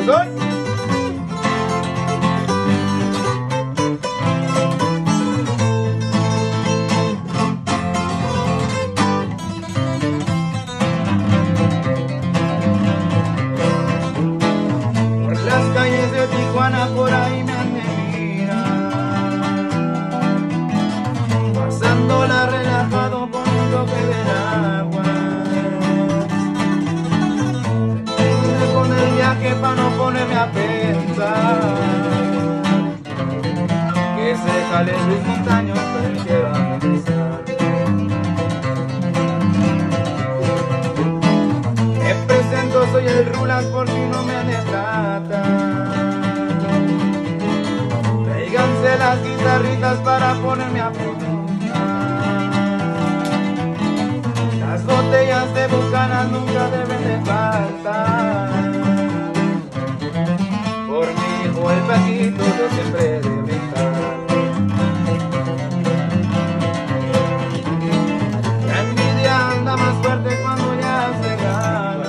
corazón. Por las calles de Tijuana por ahí me han de mirar, pasándola relajado con un toque del agua. Con el viaje para no ponerme a pensar que se jale Luis Montaño, pero quiero analizar. Me presento, soy el Rulas por si no me han de tratar. Tráiganse las guitarritas para ponerme a pensar. Las botellas de Bucanas nunca deben de faltar. Por mi hijo el Paquito yo siempre he de brindar. La envidia anda más fuerte cuando ya se gana.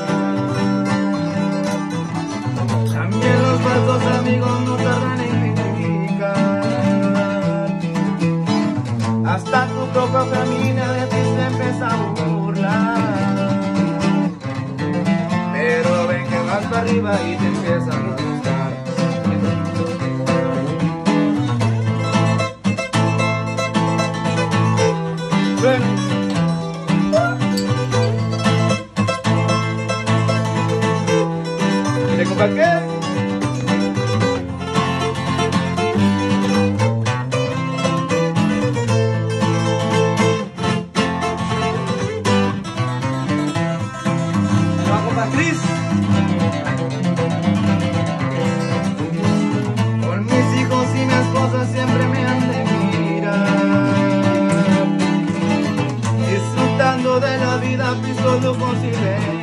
También los falsos amigos no tardan en criticar. Hasta tu propia familia de ti se empieza a burlar. Pero ven que vas para arriba y te empiezan a gustar. ¿Quiere comprar qué? Cris. Con mis hijos y mi esposa siempre me han de mirar, disfrutando de la vida, pisos, lujos y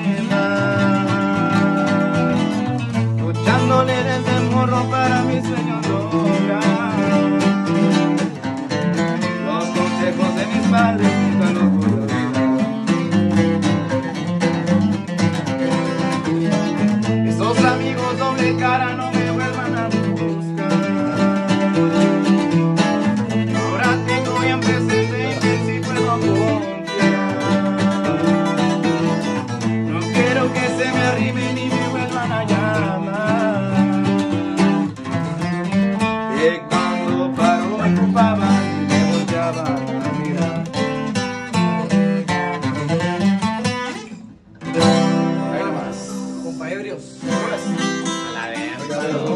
demás, luchándole desde morro para mis sueños lograr. Los consejos de mis padres nunca los voy a olvidar. Esos amigos doble cara no me vuelvan a buscar. Ahora tengo bien presente que sí puedo confiar. No quiero que se me arrimen ni me vuelvan a llamar. Que cuando paro me ocupaban y me volteaban a mirar. Compa ebrios.